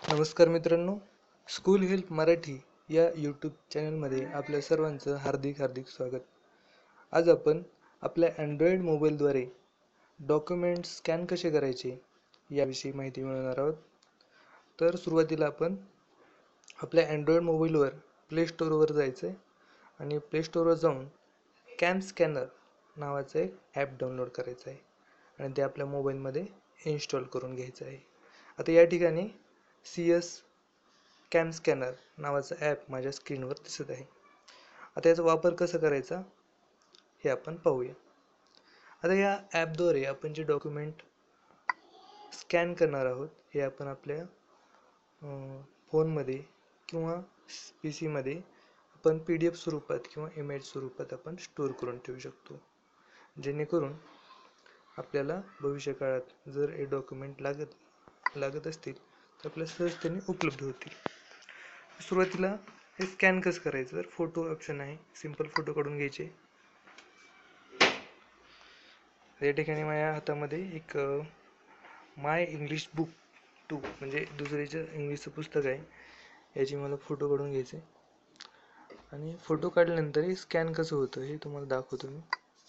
नमस्कार मित्रांनो, school help Marathi या यूट्यूब चॅनलमध्ये आपल्या सर्वांचं हार्दिक स्वागत. आज आपण आपल्या अँड्रॉइड मोबाईलद्वारे डॉक्युमेंट स्कॅन कसे करायचे याविषयी माहिती मिळवणार आहोत. तर सुरुवातीला आपण आपल्या अँड्रॉइड मोबाईलवर प्ले स्टोअरवर जायचं आहे आणि प्ले स्टोअरवर जाऊन कॅम स्कॅनर नावाचं एक ॲप डाउनलोड करायचं आहे आणि ते आपल्या मोबाईलमध्ये इन्स्टॉल करून घ्यायचं आहे. आता या ठिकाणी CS कॅम स्कॅनर नावाचं ॲप माझ्या स्क्रीनवर दिसत आहे. आता याचा वापर कसा करायचा हे आपण पाहूया. आता या ॲपद्वारे आपण जे डॉक्युमेंट स्कॅन करणार आहोत हे आपण आपल्या फोनमध्ये किंवा PC मध्ये आपण PDF स्वरूपात किंवा इमेज स्वरूपात आपण स्टोअर करून ठेवू शकतो, जेणेकरून आपल्याला भविष्य काळात जर हे डॉक्युमेंट लागत असतील तर आपल्याला सहजतेने उपलब्ध होतील. सुरुवातीला हे स्कॅन कसं करायचं, तर फोटो ऑप्शन आहे, सिंपल फोटो काढून घ्यायचे. या ठिकाणी माझ्या हातामध्ये एक माय इंग्लिश बुक 2 म्हणजे दुसरीचं इंग्लिशचं पुस्तक आहे, याची मला फोटो काढून घ्यायचे आणि फोटो काढल्यानंतर हे स्कॅन कसं होतं हे तुम्हाला दाखवतो मी.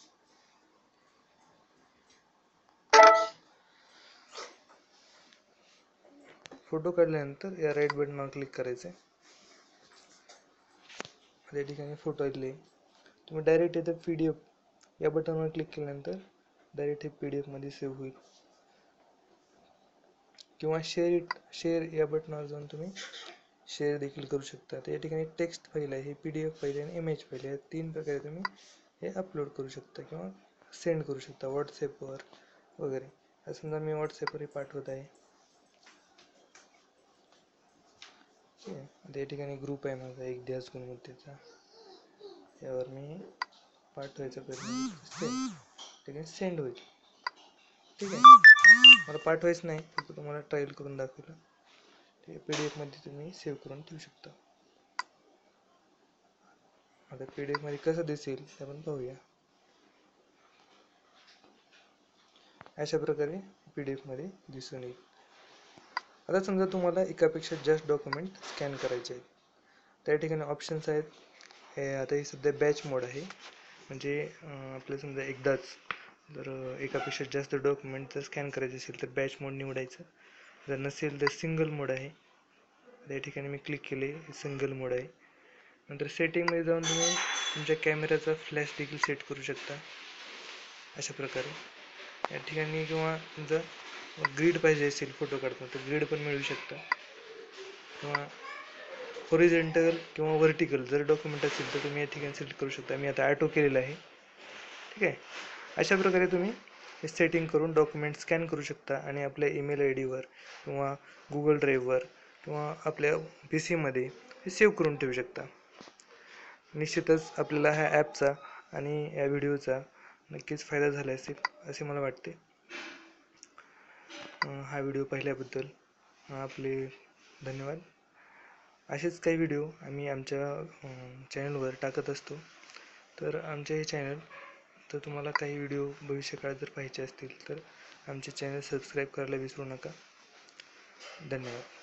फोटो काढल्यानंतर या राईट बटनावर क्लिक करायचं आहे. या ठिकाणी फोटो इथले तुम्ही डायरेक्ट इथं PDF या बटनवर क्लिक केल्यानंतर डायरेक्ट हे PDF मध्ये सेव्ह होईल, किंवा शेअर या बटनावर जाऊन तुम्ही शेअर देखील करू शकता. तर या ठिकाणी टेक्स्ट फाईल आहे, PDF फाईल आहे आणि इमेज फाईल आहे, तीन प्रकारे तुम्ही हे अपलोड करू शकता किंवा सेंड करू शकता व्हॉट्सॲपवर वगैरे. आता समजा मी व्हॉट्सॲपवर पाठवत आहे. ठीक आहे. आता या ठिकाणी ग्रुप आहे माझा एक ध्यास गुणवत्तेचा, यावर मी पाठवायचा प्रयत्न करतो, सेंड होईल. ठीक आहे, मला पाठवायचं नाही, फक्त तुम्हाला ट्रायल करून दाखवलं. ते PDF मध्ये तुम्ही सेव्ह करून ठेवू शकता. आता PDF मध्ये कसं दिसेल ते आपण पाहूया. अशा प्रकारे PDF मध्ये दिसून येईल. आता समजा तुम्हाला एकापेक्षा जास्त डॉक्युमेंट स्कॅन करायचे आहेत, त्या ठिकाणी ऑप्शन्स आहेत. आता हे सध्या बॅच मोड आहे, म्हणजे आपल्याला समजा एकदाच जर एकापेक्षा जास्त डॉक्युमेंट जर स्कॅन करायचे असेल तर बॅच मोड निवडायचं. जर नसेल तर सिंगल मोड आहे. या ठिकाणी मी क्लिक केले, सिंगल मोड आहे. नंतर सेटिंगमध्ये जाऊन तुम्ही तुमच्या कॅमेऱ्याचा फ्लॅश देखील सेट करू शकता अशा प्रकारे या ठिकाणी. किंवा तुमचा ग्रीड पाहिजे असेल फोटो काढताना तर ग्रीड पण मिळू शकता, किंवा हॉरिझॉन्टल किंवा व्हर्टिकल जर डॉक्युमेंट असेल तर तुम्ही या ठिकाणी सिलेक्ट करू शकता. मी आता ऑटो केलेलं आहे. ठीक आहे, अशा प्रकारे तुम्ही हे सेटिंग करून डॉक्युमेंट स्कॅन करू शकता आणि आपल्या ईमेल ID वर किंवा गुगल ड्राईव्हवर किंवा आपल्या PC मध्ये हे सेव्ह करून ठेवू शकता. निश्चितच आपल्याला ह्या ॲपचा आणि या व्हिडिओचा नक्कीच फायदा झाला असेल असे मला वाटते. हा व्हिडिओ पाहिल्याबद्दल आपले धन्यवाद. असेच काही व्हिडिओ आम्ही आमच्या चॅनलवर टाकत असतो. तर आमचे हे चॅनल तर तुम्हाला काही व्हिडिओ भविष्यकाळात जर पाहिजे असतील तर आमचे चॅनल सबस्क्राईब करायला विसरू नका. धन्यवाद.